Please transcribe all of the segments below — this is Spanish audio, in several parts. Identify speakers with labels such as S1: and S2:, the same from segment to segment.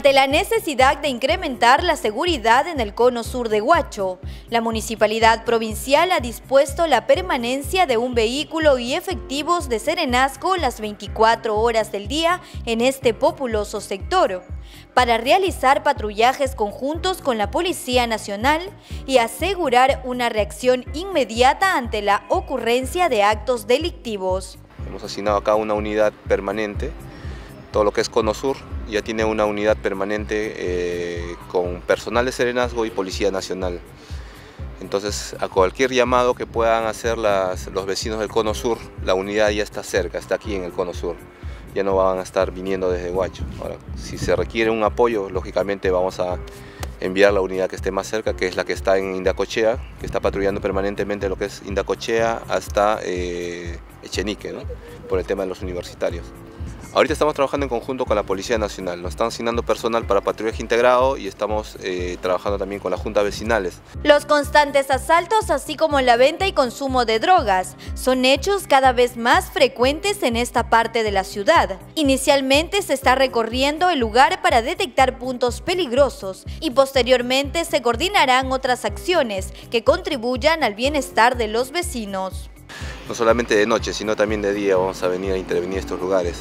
S1: Ante la necesidad de incrementar la seguridad en el cono sur de Huacho, la Municipalidad Provincial ha dispuesto la permanencia de un vehículo y efectivos de serenazgo las 24 horas del día en este populoso sector, para realizar patrullajes conjuntos con la Policía Nacional y asegurar una reacción inmediata ante la ocurrencia de actos delictivos.
S2: Hemos asignado acá una unidad permanente, todo lo que es cono sur ya tiene una unidad permanente con personal de serenazgo y Policía Nacional. Entonces, a cualquier llamado que puedan hacer los vecinos del cono sur, la unidad ya está cerca, está aquí en el cono sur. Ya no van a estar viniendo desde Huacho. Ahora, si se requiere un apoyo, lógicamente vamos a enviar la unidad que esté más cerca, que es la que está en Indacochea, que está patrullando permanentemente lo que es Indacochea hasta Echenique, ¿no? Por el tema de los universitarios. Ahorita estamos trabajando en conjunto con la Policía Nacional, nos están asignando personal para patrullaje integrado y estamos trabajando también con las juntas vecinales.
S1: Los constantes asaltos, así como la venta y consumo de drogas, son hechos cada vez más frecuentes en esta parte de la ciudad. Inicialmente se está recorriendo el lugar para detectar puntos peligrosos y posteriormente se coordinarán otras acciones que contribuyan al bienestar de los vecinos.
S2: No solamente de noche, sino también de día vamos a venir a intervenir estos lugares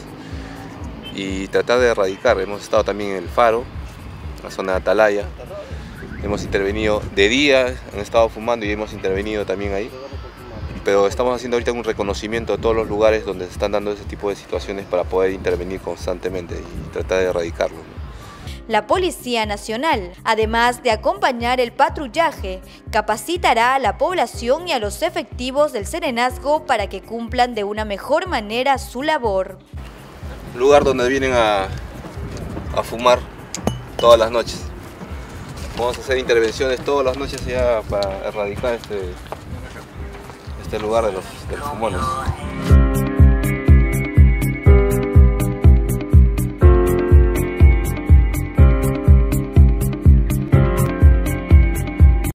S2: y tratar de erradicar. Hemos estado también en el Faro, en la zona de Atalaya, hemos intervenido de día, han estado fumando y hemos intervenido también ahí, pero estamos haciendo ahorita un reconocimiento de todos los lugares donde se están dando ese tipo de situaciones para poder intervenir constantemente y tratar de erradicarlo.
S1: La Policía Nacional, además de acompañar el patrullaje, capacitará a la población y a los efectivos del serenazgo para que cumplan de una mejor manera su labor.
S2: Lugar donde vienen a fumar todas las noches. Vamos a hacer intervenciones todas las noches ya para erradicar este lugar de los fumones.